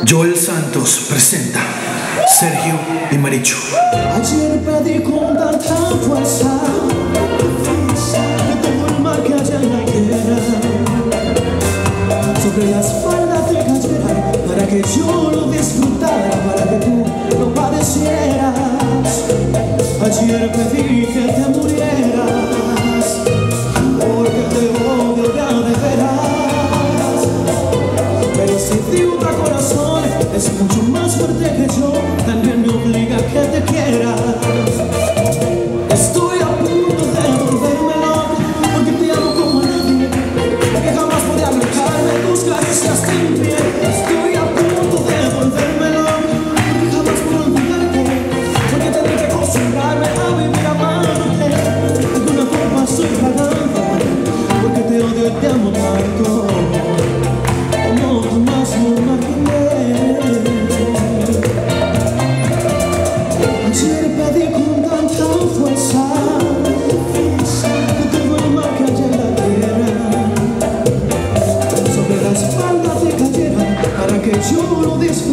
Joel Santos presenta Sergio y Marichu. Ayer pedí con tanta fuerza que todo el mal que haya en la higuera sobre la espalda te cayera, para que yo lo disfrutara, para que tú no padecieras. Ayer pedí que te murieras porque te odio de veras, pero si ti otra corazón es mucho más fuerte que yo, también me obliga a que te quiera. Estoy a punto de volverme loco porque te amo como a nadie, que jamás podré alejarme tus caricias sin piel. Estoy a punto de volverme loco porque jamás puedo olvidarte, porque tendré que acostumbrarme a vivir amándote. De alguna forma estoy pagando porque te odio y te amo tanto como tú más no imaginé. Ayer pedí con tanta fuerza que todo el mal que haya en la tierra sobre la espalda te cayera, para que yo lo disfrutara.